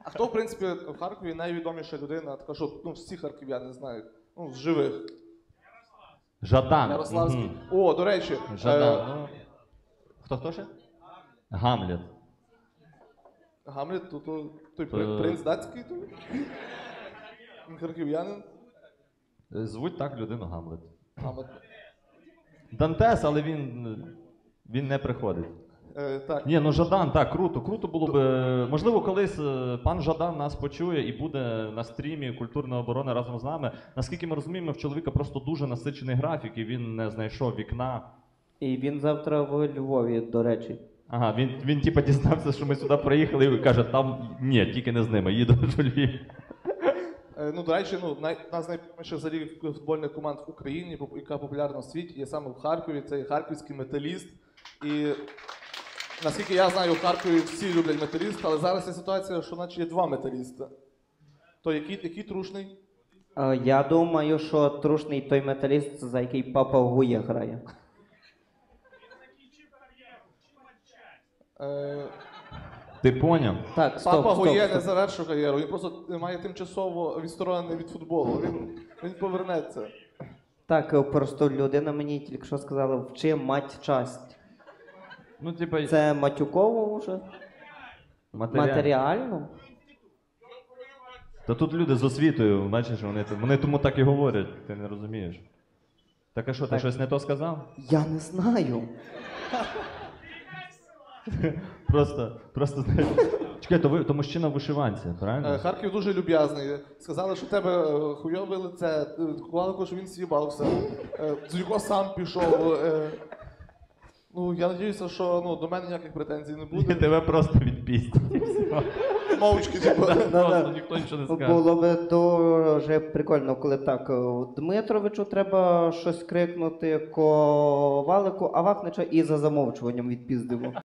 А хто, в принципі, в Харкові найвідоміша людина, така, що всі харків'яни знають, з живих? Жадан. Ярославський. О, до речі. Жадан. Хто ще? Гамлет. Гамлет, той принц датський, той? Він харків'янин? Звуть так людину Гамлет. Гамлет. Дантес, але він не приходить. Так. Ні, Жадан, так, круто. Круто було б. Можливо, колись пан Жадан нас почує і буде на стрімі культурної оборони разом з нами. Наскільки ми розуміємо, в чоловіка просто дуже насичений графік, і він не знайшов вікна. І він завтра в Львові, до речі. Ага, він типа дізнався, що ми сюди приїхали, і каже, там ні, тільки не з ними, їду в Львів. До речі, одна з найбільших взагалі футбольних команд в Україні, яка популярна в світі, є саме в Харкові, це харківський металіст. І наскільки я знаю, в Харкові всі люблять металіст, але зараз є ситуація, що наче є два металіста. То який трушний? Я думаю, що трушний той металіст, за який папа Гує грає. Ти поняв? Так, стоп, Папа Гує не стоп. завершив кар'єру, він просто має тимчасово відсторонений від футболу. Він повернеться. Так, просто людина мені тільки що сказала, вчи мать часть. Ну, типа, Це матюково вже? Матеріально? Та тут люди з освітою, бачиш, вони тому так і говорять, ти не розумієш. Так а що, ти щось не то сказав? Я не знаю. Просто, чекай, то мужчина в вишиванці, правильно? Харків дуже люб'язний. Сказали, що в тебе хуйове лице, кувалко, що він з'їбався. Дзюко сам пішов. Я надіюся, що до мене ніяких претензій не буде. Тебе просто відпістять. Мовчки, типу. Просто ніхто нічого не скаже. Було би дуже прикольно, коли так, Дмитровичу треба щось крикнути, Ковалику, а Вахнича і за замовчуванням відпіздимо.